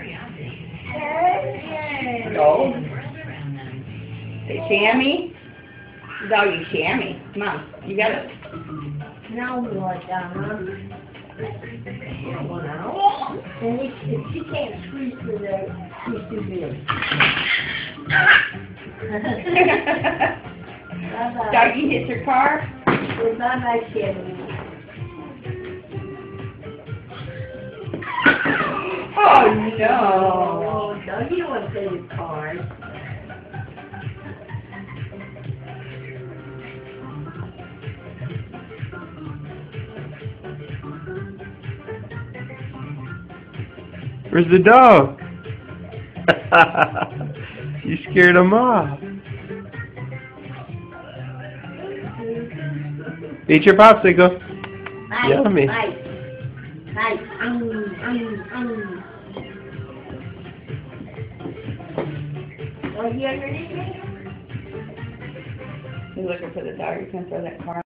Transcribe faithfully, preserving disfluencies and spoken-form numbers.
Go. Say shammy. Doggy shammy. Come on. You got it. Now what, Donna? Now? And if, if she can't squeeze through there, she's too big. Bye-bye. Doggy hits her car. Bye-bye, Shammy. Oh, no. Oh, no, you don't want to play with cars. Where's the dog? You scared him off. Eat your popsicle. Bite, Yummy. Bite. Bite. Um, um, um. Are you underneath me? You're looking for the dog. You can throw that car.